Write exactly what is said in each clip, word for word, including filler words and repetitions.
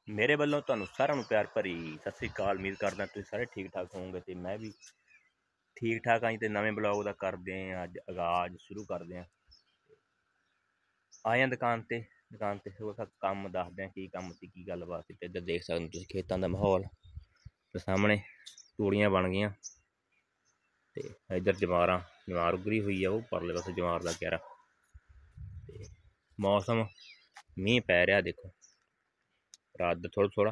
मेरे वालों तुहानू सारिਆਂ ਨੂੰ प्यार भरी सत श्री अकाल। उम्मीद करदा तुसीं सारे ठीक ठाक होवोगे ते मैं भी ठीक ठाक हाँ। तो नवें ब्लॉग का करते हैं अज आगाज़ शुरू करते हैं। आए हैं दुकान ते दुकान ते काम दसदे हैं की कम सी की गलबात। इधर देख सकते हो तुसीं खेतों का माहौल ते सामने तूड़ियां बन गई ते इधर जवारां जवार उगरी हुई है। वो परले पासे जवार का क्यारा ते मौसम मीह पै रहा देखो रात का थोड़ा थोड़ा।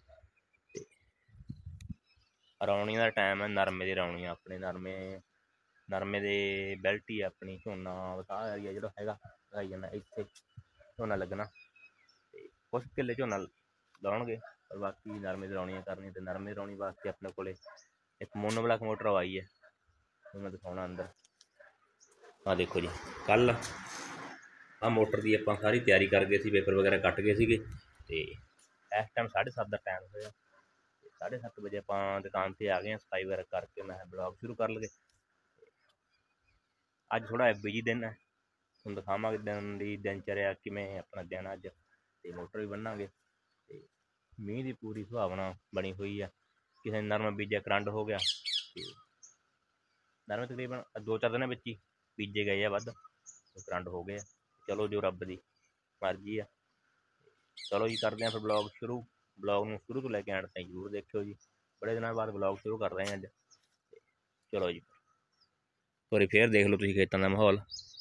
रौनी का टाइम है नरमे की रौनी अपने नरमे नरमे के बैल्ट ही अपनी झोना वसा एरिया जो है लगाई जाना इतने झोना लगना तो कुछ किले झोना लाउणगे पर बाकी नरमे की रौनियां करनी। तो नरमे की रौनी वास्ते अपने को एक मोनोब्लॉक मोटर आई है मैं दिखाना अंदर। हाँ देखो जी कल आ मोटर की आप सारी तैयारी कर गए थे पेपर वगैरह कट गए थे तो इस टाइम साढ़े सत्त का टाइम होया। साढ़े सत्त बजे आप दुकान पर आ गए सफाई वगैरह करके मैं ब्लॉग शुरू कर लगे। अज थोड़ा बिजी दिन है तुम दिखावे दिन की दिनचर्या किमें अपना दिन अज तो मोटर भी बन्नांगे। मीह की पूरी संभावना बनी हुई है। किसी ने नरमा बीजा करंट हो गया नरमे तकरीबन दो चार दिन ही बीजे गए हैं वध करंट हो गए। चलो जो रब की मर्जी है। चलो जी करते हैं फिर ब्लॉग शुरू। ब्लॉग में शुरू तो लैके एंड तक जरूर देखियो जी। बड़े दिनों बाद ब्लॉग शुरू कर रहे हैं अज। चलो जी तुरी फिर देख लो तुम खेतों का माहौल।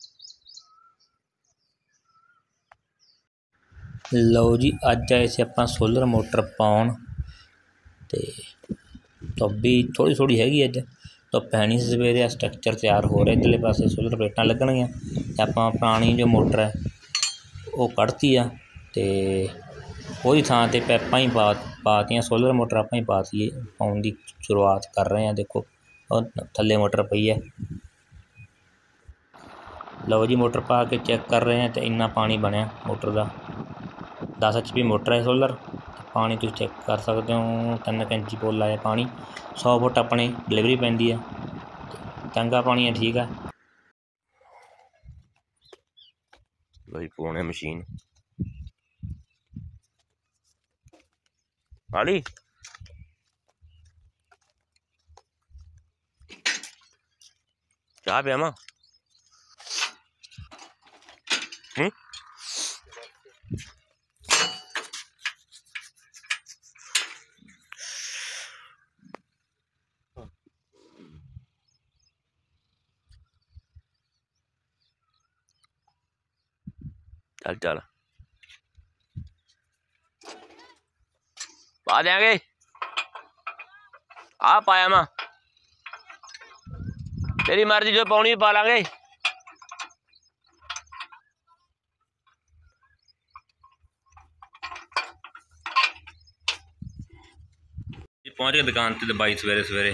लो जी अज आए से आप सोलर मोटर पाउन तो धुप भी थोड़ी थोड़ी हैगी अज धुप है नहीं सवेरे स्ट्रक्चर तैयार हो रहा इधरले पासे सोलर प्लेटां लगणगियां। आपां पुरानी जो मोटर है वो कढ़ती आ ते ਉਹਦੀ ਥਾਂ ਤੇ ਪੈਪਾਂ ही पा पातियां सोलर मोटर ਆਪਾਂ ही पाती पाउन की शुरुआत कर रहे हैं। देखो और थल्ले मोटर पई है। लो जी मोटर पा के चेक कर रहे हैं तो इन्ना पानी बनया मोटर का दस एच पी मोटर है सोलर। पानी तुम चेक कर सकते हो तीन इंची पुल आया पानी सौ फुट अपनी डिलीवरी पैंदी है चंगा पानी है ठीक है। लो जी पाने मशीन आली चाह पियावा चल चल पा देंगे आ पाया मैं तेरी मर्जी जो पानी भी पा लांगे। पहुंच गए दुकान ते बाई सवेरे सवेरे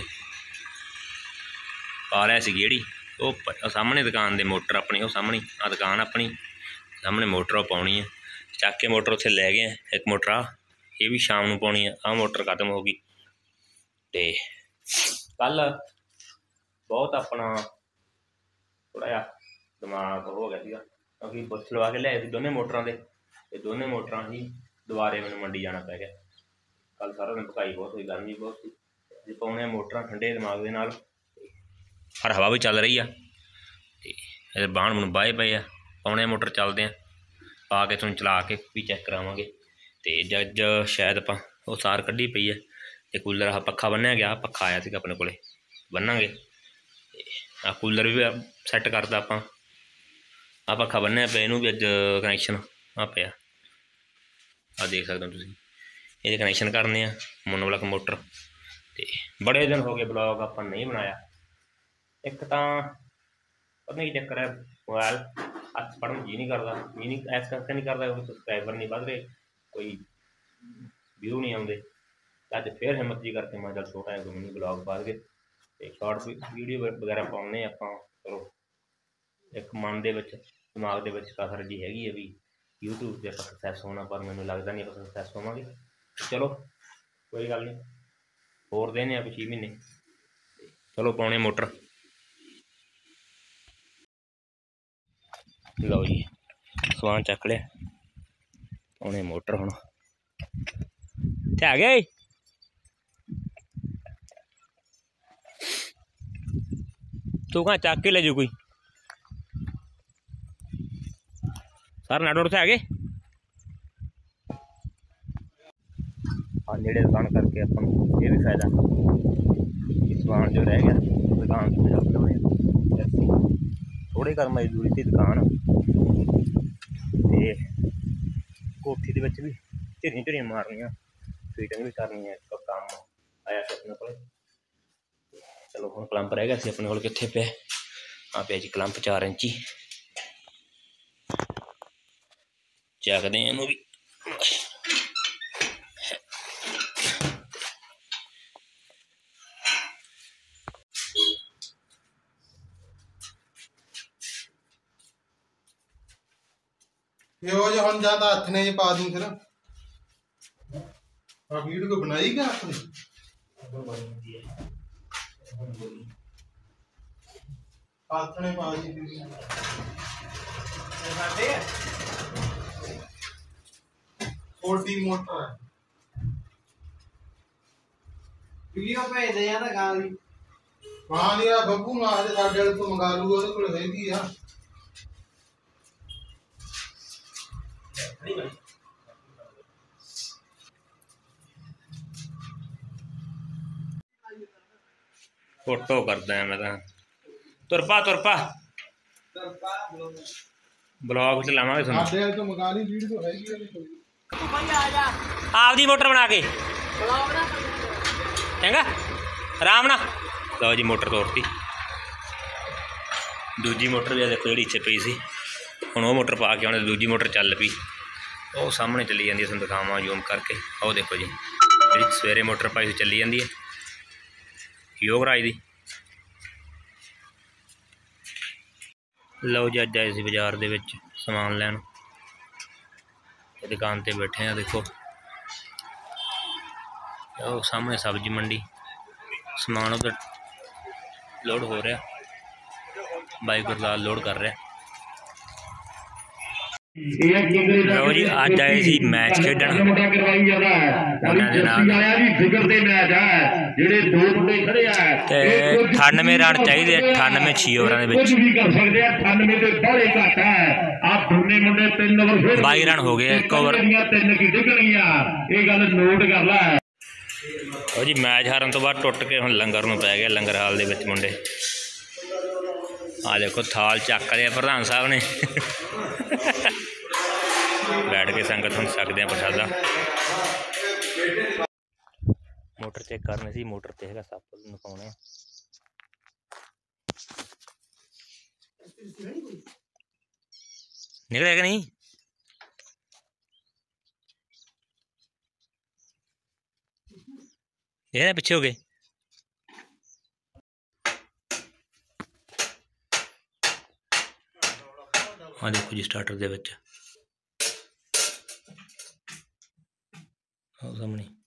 पा रहा सी गेड़ी वो सामने दुकान दे मोटर अपनी वो सामने आ दुकान अपनी सामने मोटर पानी है चक के मोटर उत्थे लै गए। एक मोटर आ ये भी शाम को पानी है आ मोटर खत्म हो गई। तो कल बहुत अपना थोड़ा जहा दिमाग हो गया क्योंकि बुछ लवा के लिया दोनों मोटर के दोनों मोटर ही दोबारे मैं मंडी जाना पै गया। कल सारा दिन भकाई बहुत हुई गर्मी बहुत थी पाने मोटर ठंडे दिमाग के नाल पर हवा भी चल रही है बाहन बून बाहे पे है पाने मोटर चलते हैं पा के तुम चला के भी चैक करावे। तो जज शायद आप वो सार कढ़ी पई है तो कूलर आ पखा बन्निया गया पखा आया था अपने को बन्नांगे आ कूलर भी सैट करता आप आ पखा बन्निया पे इनू भी अज कनैक्शन आ पे आ देख सकते हो तुम ये कनैक्शन करने मोनोब्लॉक मोटर। तो बड़े दिन हो गए ब्लॉग आप नहीं बनाया एक तो पता नहीं चक्कर है मोबाइल हथ पढ़ने जी नहीं करता जी नहीं इस करके नहीं करता क्योंकि सबसक्राइबर नहीं बढ़ रहे कोई व्यू नहीं आते। अज फिर हिम्मत जी करके मैं चल छोटा है मिनी ब्लॉग पा के शॉर्ट वीडियो वगैरह पाने आप चलो एक मन के दिमाग के कसर जी हैगी है भी यूट्यूब से आप सक्सैस होना पर मैंने लगता नहीं आप सक्सैस होवे। चलो कोई गल नहीं होर देने आप छे महीने चलो पाने मोटर। लो जी समान चक लिया पाने मोटर हुण इत्थे आ गए तू कहाँ चक के ले जू कोई सारे नट उत्थे आ गए हाँ नेड़े दुकान करके अपन ये भी फायदा समान जो रह गया दुकान थोड़े कर मजदूरी थी दुकान ते कोठी दे विच भी ढेरियां ढेरियां मारनियां फिटिंग भी करनी है तो काम आया से अपने को चलो हम क्लंप रह गया सी अपने को कित्थे पे आ पे जी क्लंप चार इंची चकदे इनू भी ये वो जो हम ज्यादा हाथ ने ये पा दूं फिर आप वीडियो को बनाई क्या आपने हाथ ने पा दी छोटी मोटर है वीडियो पे दे यार गाली वहां लिया बब्बू मार दे साडे वाले तो मंगा लूगा ਉਹਦੇ ਕੋਲ ਹੈਗੀ ਆ फोटो करदा है मैं तो तुरपा तुरपा ब्लॉग च लावांगे तुहानू साडे वाले तो मंगा ली वीडियो हैगी ਉਹਦੇ ਕੋਲ आपदी मोटर बना के चंगा आराम ना लो जी मोटर तोड़ती दूजी मोटर भी देखो जी इत्थे पई सी हुण वो मोटर पा के आने दूजी मोटर चल पई वो सामने चली जाती है दिखावा जूम करके वो देखो जी जी सवेरे मोटर पाई चली जाती है योगराज दी लो जी अज आए सी बाजार दे विच समान लैन दुकान ते बैठे हैं देखो वो सामने सब्जी मंडी समान उधर लोड हो रहा बाई गुरलाल लोड कर रहा लो जी अज आए सी मैच खेडन अठानवे रन चाहिए अठानवे छी ओवरां बाई रन हो गए एक ओवर जी मैच हारन तो बाद टुट के हुण लंगर नूं पै गया लंगर हाल दे विच मुंडे आ देखो थाल चक लिया प्रधान साहब ने बैठ के संगत हम सकते हैं प्रसादा मोटर चेक करनी सी मोटर ते हैगा सप नपाने निकलेगा कि नहीं ये ना पीछे हो गए हाँ देखो जी स्टार्टर दे विच सामने